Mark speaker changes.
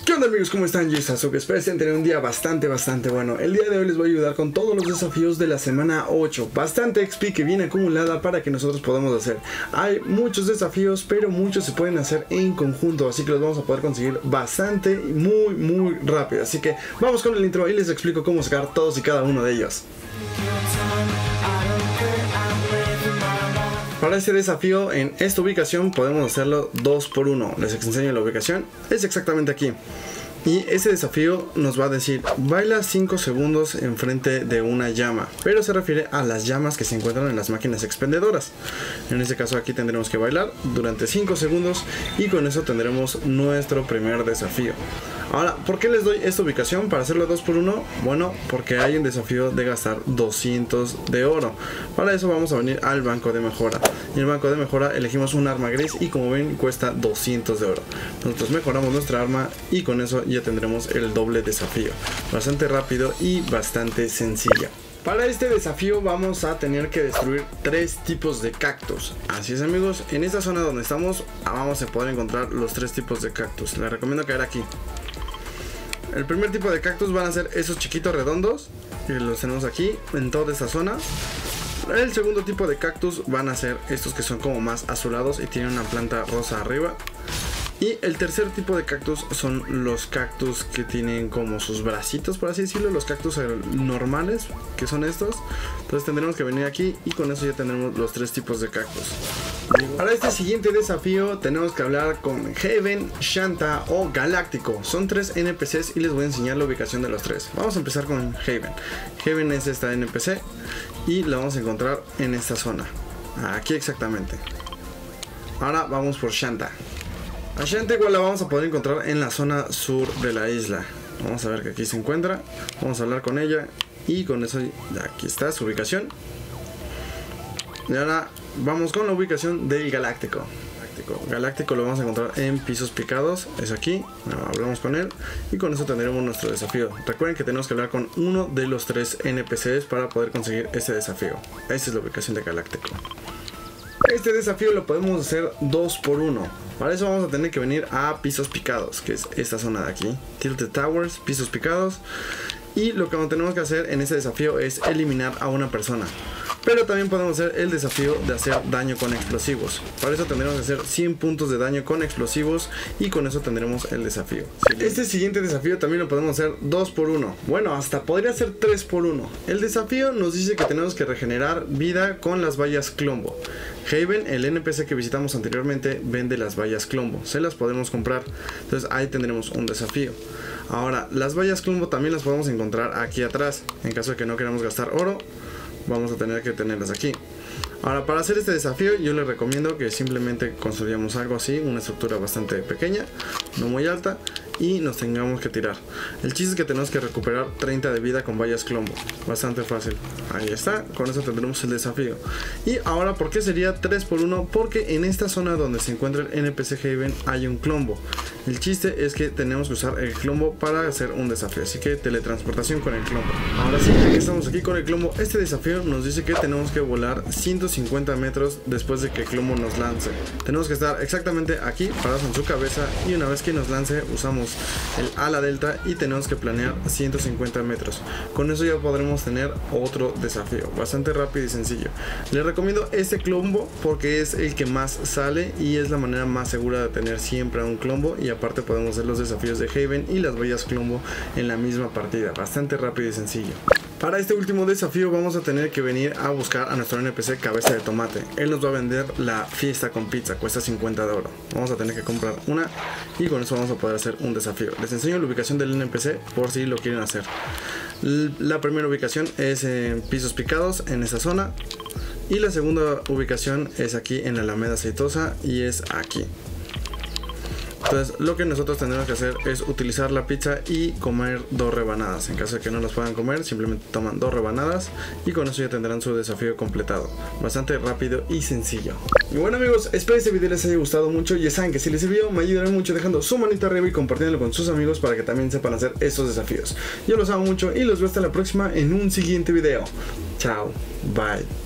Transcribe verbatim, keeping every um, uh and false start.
Speaker 1: ¿Qué onda amigos? ¿Cómo están? Yo soy Sasuke, espero estén teniendo un día bastante bastante bueno. El día de hoy les voy a ayudar con todos los desafíos de la semana ocho. Bastante X P que viene acumulada para que nosotros podamos hacer. Hay muchos desafíos, pero muchos se pueden hacer en conjunto, así que los vamos a poder conseguir bastante, muy muy rápido. Así que vamos con el intro y les explico cómo sacar todos y cada uno de ellos. Para este desafío en esta ubicación podemos hacerlo dos por uno. Les enseño la ubicación, es exactamente aquí. Y ese desafío nos va a decir, baila cinco segundos enfrente de una llama, pero se refiere a las llamas que se encuentran en las máquinas expendedoras. En este caso aquí tendremos que bailar durante cinco segundos y con eso tendremos nuestro primer desafío. Ahora, ¿por qué les doy esta ubicación para hacerlo dos por uno? Bueno, porque hay un desafío de gastar doscientos de oro. Para eso vamos a venir al banco de mejora. Y en el banco de mejora elegimos un arma gris y como ven cuesta doscientos de oro. Nosotros mejoramos nuestra arma y con eso ya tendremos el doble desafío. Bastante rápido y bastante sencillo. Para este desafío vamos a tener que destruir tres tipos de cactus. Así es amigos, en esta zona donde estamos vamos a poder encontrar los tres tipos de cactus. Les recomiendo caer aquí. El primer tipo de cactus van a ser esos chiquitos redondos, que los tenemos aquí en toda esta zona. El segundo tipo de cactus van a ser estos que son como más azulados y tienen una planta rosa arriba. Y el tercer tipo de cactus son los cactus que tienen como sus bracitos, por así decirlo, los cactus normales, que son estos. Entonces tendremos que venir aquí y con eso ya tendremos los tres tipos de cactus. Para este siguiente desafío tenemos que hablar con Haven, Shanta o Galáctico. Son tres N P Cs y les voy a enseñar la ubicación de los tres. Vamos a empezar con Haven. Haven es esta N P C y la vamos a encontrar en esta zona. Aquí exactamente. Ahora vamos por Shanta. A Shanta igual la vamos a poder encontrar en la zona sur de la isla. Vamos a ver que aquí se encuentra. Vamos a hablar con ella y con eso aquí está su ubicación. Y ahora vamos con la ubicación del Galáctico. Galáctico, Galáctico lo vamos a encontrar en pisos picados. Es aquí. Hablamos con él y con eso tendremos nuestro desafío. Recuerden que tenemos que hablar con uno de los tres N P Cs para poder conseguir este desafío. Esa es la ubicación de Galáctico. Este desafío lo podemos hacer dos por uno. Para eso vamos a tener que venir a pisos picados, que es esta zona de aquí. Tilted Towers, pisos picados. Y lo que tenemos que hacer en este desafío es eliminar a una persona. Pero también podemos hacer el desafío de hacer daño con explosivos. Para eso tendremos que hacer cien puntos de daño con explosivos y con eso tendremos el desafío. Este siguiente desafío también lo podemos hacer dos por uno. Bueno, hasta podría ser tres por uno. El desafío nos dice que tenemos que regenerar vida con las vallas Clombo. Haven, el N P C que visitamos anteriormente, vende las vallas Clombo. Se las podemos comprar. Entonces ahí tendremos un desafío. Ahora, las vallas Clombo también las podemos encontrar aquí atrás. En caso de que no queramos gastar oro, vamos a tener que tenerlas aquí. Ahora, para hacer este desafío yo les recomiendo que simplemente construyamos algo así, una estructura bastante pequeña, no muy alta, y nos tengamos que tirar. El chiste es que tenemos que recuperar treinta de vida con vallas Clombo. Bastante fácil. Ahí está, con eso tendremos el desafío. Y ahora, ¿por qué sería tres por uno? Porque en esta zona donde se encuentra el N P C Haven hay un Clombo. El chiste es que tenemos que usar el Clombo para hacer un desafío. Así que teletransportación con el Clombo. Ahora sí, ya que estamos aquí con el Clombo, este desafío nos dice que tenemos que volar ciento cincuenta metros después de que el Clombo nos lance. Tenemos que estar exactamente aquí, parados en su cabeza, y una vez que nos lance usamos el ala delta y tenemos que planear ciento cincuenta metros. Con eso ya podremos tener otro desafío, bastante rápido y sencillo. Les recomiendo este Clombo porque es el que más sale y es la manera más segura de tener siempre a un Clombo, y aparte podemos hacer los desafíos de Haven y las vallas Clombo en la misma partida, bastante rápido y sencillo. Para este último desafío vamos a tener que venir a buscar a nuestro N P C Cabeza de Tomate. Él nos va a vender la fiesta con pizza, cuesta cincuenta de oro. Vamos a tener que comprar una y con eso vamos a poder hacer un desafío. Les enseño la ubicación del N P C por si lo quieren hacer. La primera ubicación es en pisos picados, en esta zona. Y la segunda ubicación es aquí en la Alameda Aceitosa y es aquí. Entonces lo que nosotros tendremos que hacer es utilizar la pizza y comer dos rebanadas. En caso de que no las puedan comer, simplemente toman dos rebanadas y con eso ya tendrán su desafío completado. Bastante rápido y sencillo. Y bueno amigos, espero que este video les haya gustado mucho. Ya saben que si les sirvió me ayudarán mucho dejando su manito arriba y compartiéndolo con sus amigos para que también sepan hacer estos desafíos. Yo los amo mucho y los veo hasta la próxima en un siguiente video. Chao, bye.